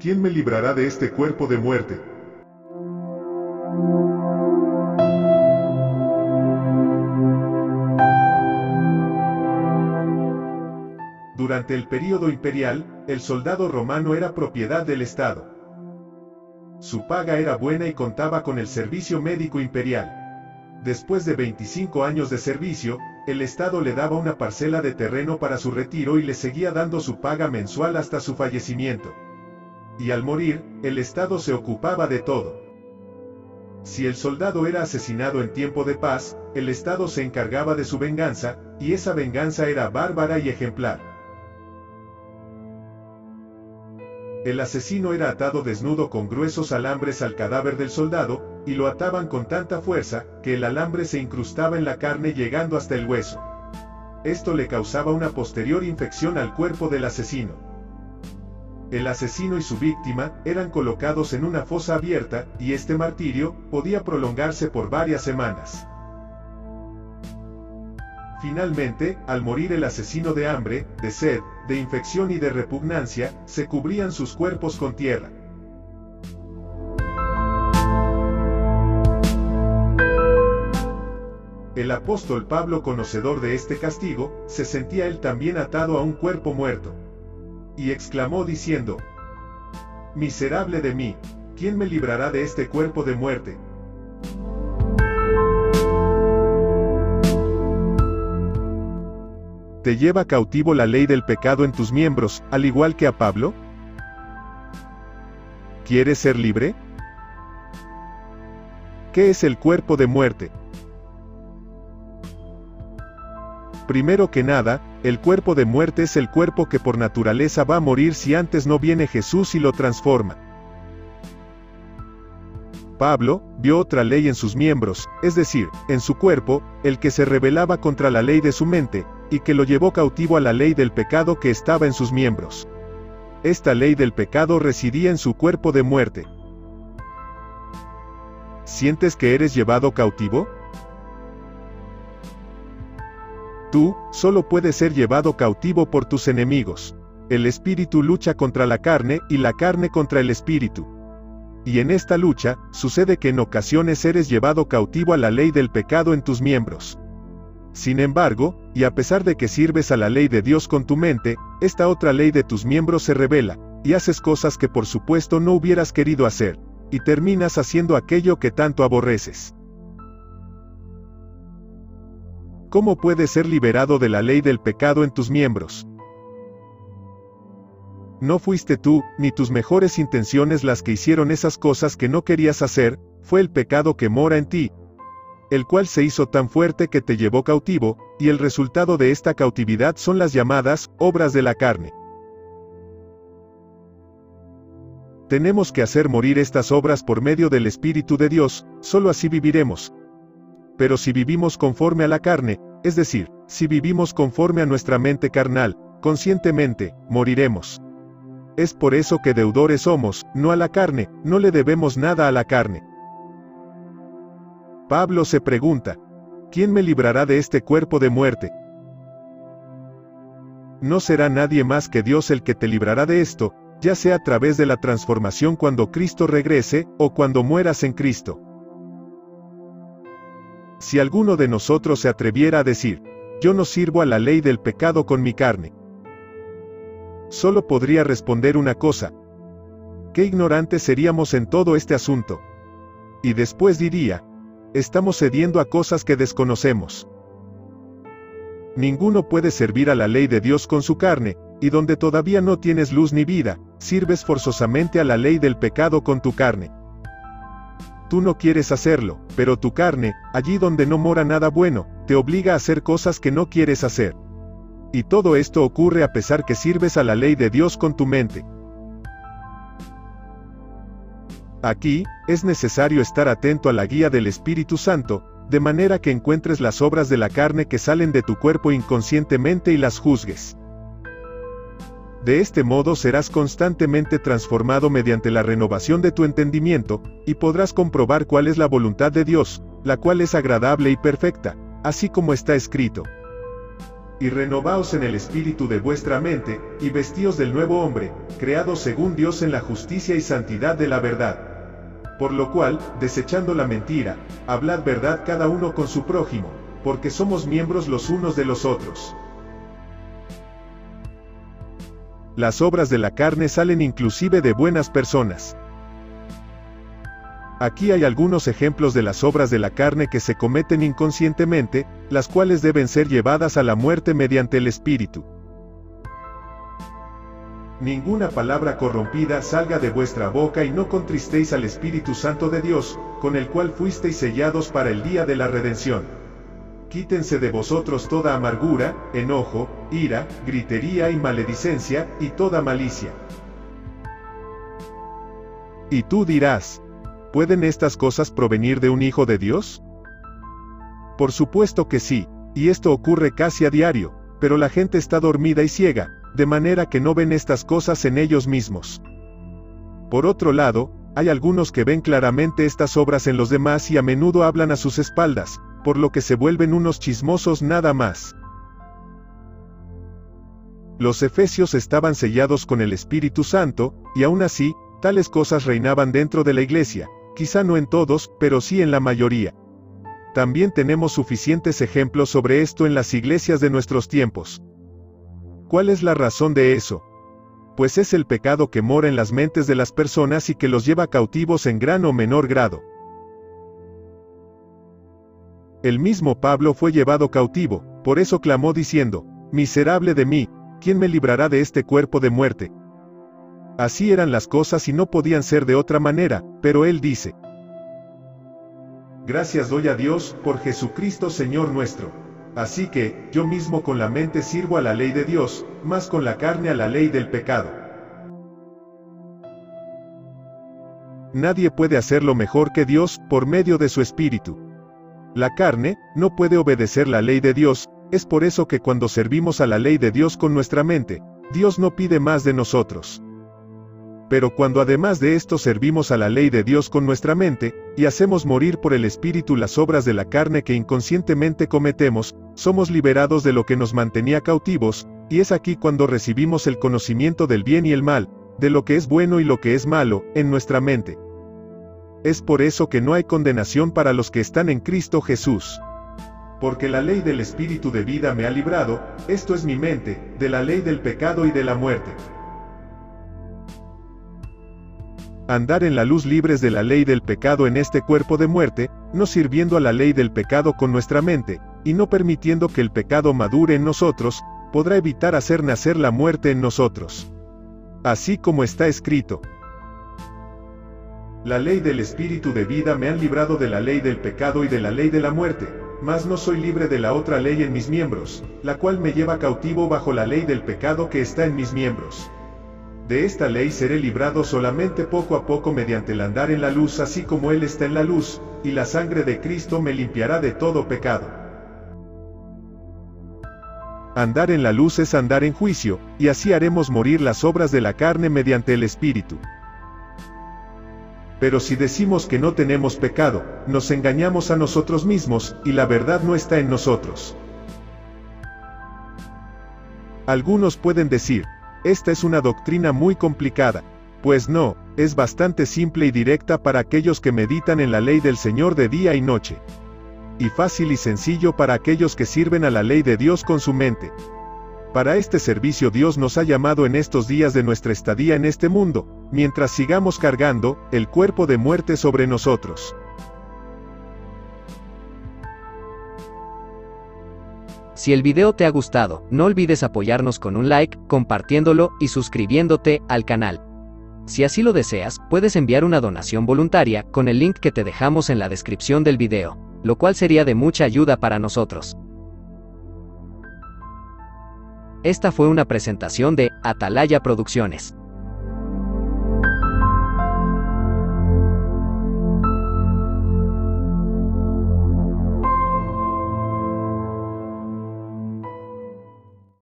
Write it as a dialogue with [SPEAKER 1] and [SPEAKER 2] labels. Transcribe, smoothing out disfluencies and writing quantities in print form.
[SPEAKER 1] ¿Quién me librará de este cuerpo de muerte? Durante el período imperial, el soldado romano era propiedad del Estado. Su paga era buena y contaba con el servicio médico imperial. Después de 25 años de servicio, el Estado le daba una parcela de terreno para su retiro y le seguía dando su paga mensual hasta su fallecimiento. Y al morir, el Estado se ocupaba de todo. Si el soldado era asesinado en tiempo de paz, el Estado se encargaba de su venganza, y esa venganza era bárbara y ejemplar. El asesino era atado desnudo con gruesos alambres al cadáver del soldado, y lo ataban con tanta fuerza, que el alambre se incrustaba en la carne llegando hasta el hueso. Esto le causaba una posterior infección al cuerpo del asesino. El asesino y su víctima eran colocados en una fosa abierta, y este martirio podía prolongarse por varias semanas. Finalmente, al morir el asesino de hambre, de sed, de infección y de repugnancia, se cubrían sus cuerpos con tierra. El apóstol Pablo, conocedor de este castigo, se sentía él también atado a un cuerpo muerto. Y exclamó diciendo: «Miserable de mí, ¿quién me librará de este cuerpo de muerte?». ¿Te lleva cautivo la ley del pecado en tus miembros, al igual que a Pablo? ¿Quieres ser libre? ¿Qué es el cuerpo de muerte? Primero que nada, el cuerpo de muerte es el cuerpo que por naturaleza va a morir si antes no viene Jesús y lo transforma. Pablo vio otra ley en sus miembros, es decir, en su cuerpo, el que se rebelaba contra la ley de su mente, y que lo llevó cautivo a la ley del pecado que estaba en sus miembros. Esta ley del pecado residía en su cuerpo de muerte. ¿Sientes que eres llevado cautivo? Tú solo puedes ser llevado cautivo por tus enemigos. El espíritu lucha contra la carne y la carne contra el espíritu. Y en esta lucha, sucede que en ocasiones eres llevado cautivo a la ley del pecado en tus miembros. Sin embargo, y a pesar de que sirves a la ley de Dios con tu mente, esta otra ley de tus miembros se revela, y haces cosas que por supuesto no hubieras querido hacer, y terminas haciendo aquello que tanto aborreces. ¿Cómo puedes ser liberado de la ley del pecado en tus miembros? No fuiste tú, ni tus mejores intenciones las que hicieron esas cosas que no querías hacer, fue el pecado que mora en ti, el cual se hizo tan fuerte que te llevó cautivo, y el resultado de esta cautividad son las llamadas obras de la carne. Tenemos que hacer morir estas obras por medio del Espíritu de Dios, solo así viviremos. Pero si vivimos conforme a la carne, es decir, si vivimos conforme a nuestra mente carnal, conscientemente, moriremos. Es por eso que deudores somos, no a la carne, no le debemos nada a la carne. Pablo se pregunta: ¿quién me librará de este cuerpo de muerte? No será nadie más que Dios el que te librará de esto, ya sea a través de la transformación cuando Cristo regrese, o cuando mueras en Cristo. Si alguno de nosotros se atreviera a decir: yo no sirvo a la ley del pecado con mi carne, solo podría responder una cosa: qué ignorantes seríamos en todo este asunto. Y después diría: estamos cediendo a cosas que desconocemos. Ninguno puede servir a la ley de Dios con su carne, y donde todavía no tienes luz ni vida, sirves forzosamente a la ley del pecado con tu carne. Tú no quieres hacerlo, pero tu carne, allí donde no mora nada bueno, te obliga a hacer cosas que no quieres hacer. Y todo esto ocurre a pesar que sirves a la ley de Dios con tu mente. Aquí, es necesario estar atento a la guía del Espíritu Santo, de manera que encuentres las obras de la carne que salen de tu cuerpo inconscientemente y las juzgues. De este modo serás constantemente transformado mediante la renovación de tu entendimiento, y podrás comprobar cuál es la voluntad de Dios, la cual es agradable y perfecta, así como está escrito. Y renovaos en el espíritu de vuestra mente, y vestíos del nuevo hombre, creado según Dios en la justicia y santidad de la verdad. Por lo cual, desechando la mentira, hablad verdad cada uno con su prójimo, porque somos miembros los unos de los otros. Las obras de la carne salen inclusive de buenas personas. Aquí hay algunos ejemplos de las obras de la carne que se cometen inconscientemente, las cuales deben ser llevadas a la muerte mediante el Espíritu. Ninguna palabra corrompida salga de vuestra boca y no contristéis al Espíritu Santo de Dios, con el cual fuisteis sellados para el día de la redención. Quítense de vosotros toda amargura, enojo, ira, gritería y maledicencia, y toda malicia. Y tú dirás, ¿pueden estas cosas provenir de un hijo de Dios? Por supuesto que sí, y esto ocurre casi a diario, pero la gente está dormida y ciega, de manera que no ven estas cosas en ellos mismos. Por otro lado, hay algunos que ven claramente estas obras en los demás y a menudo hablan a sus espaldas, por lo que se vuelven unos chismosos nada más. Los efesios estaban sellados con el Espíritu Santo, y aún así, tales cosas reinaban dentro de la iglesia, quizá no en todos, pero sí en la mayoría. También tenemos suficientes ejemplos sobre esto en las iglesias de nuestros tiempos. ¿Cuál es la razón de eso? Pues es el pecado que mora en las mentes de las personas y que los lleva cautivos en gran o menor grado. El mismo Pablo fue llevado cautivo, por eso clamó diciendo, «Miserable de mí, ¿quién me librará de este cuerpo de muerte?» Así eran las cosas y no podían ser de otra manera, pero él dice, «Gracias doy a Dios, por Jesucristo Señor nuestro. Así que, yo mismo con la mente sirvo a la ley de Dios, mas con la carne a la ley del pecado». Nadie puede hacerlo mejor que Dios, por medio de su Espíritu. La carne, no puede obedecer la ley de Dios, es por eso que cuando servimos a la ley de Dios con nuestra mente, Dios no pide más de nosotros. Pero cuando además de esto servimos a la ley de Dios con nuestra mente, y hacemos morir por el Espíritu las obras de la carne que inconscientemente cometemos, somos liberados de lo que nos mantenía cautivos, y es aquí cuando recibimos el conocimiento del bien y el mal, de lo que es bueno y lo que es malo, en nuestra mente. Es por eso que no hay condenación para los que están en Cristo Jesús. Porque la ley del Espíritu de vida me ha librado, esto es mi mente, de la ley del pecado y de la muerte. Andar en la luz libres de la ley del pecado en este cuerpo de muerte, no sirviendo a la ley del pecado con nuestra mente, y no permitiendo que el pecado madure en nosotros, podrá evitar hacer nacer la muerte en nosotros. Así como está escrito. La ley del Espíritu de vida me han librado de la ley del pecado y de la ley de la muerte, mas no soy libre de la otra ley en mis miembros, la cual me lleva cautivo bajo la ley del pecado que está en mis miembros. De esta ley seré librado solamente poco a poco mediante el andar en la luz así como Él está en la luz, y la sangre de Cristo me limpiará de todo pecado. Andar en la luz es andar en juicio, y así haremos morir las obras de la carne mediante el Espíritu. Pero si decimos que no tenemos pecado, nos engañamos a nosotros mismos, y la verdad no está en nosotros. Algunos pueden decir, esta es una doctrina muy complicada. Pues no, es bastante simple y directa para aquellos que meditan en la ley del Señor de día y noche. Y fácil y sencillo para aquellos que sirven a la ley de Dios con su mente. Para este servicio Dios nos ha llamado en estos días de nuestra estadía en este mundo, mientras sigamos cargando el cuerpo de muerte sobre nosotros.
[SPEAKER 2] Si el video te ha gustado, no olvides apoyarnos con un like, compartiéndolo y suscribiéndote al canal. Si así lo deseas, puedes enviar una donación voluntaria con el link que te dejamos en la descripción del video, lo cual sería de mucha ayuda para nosotros. Esta fue una presentación de Atalaya Producciones.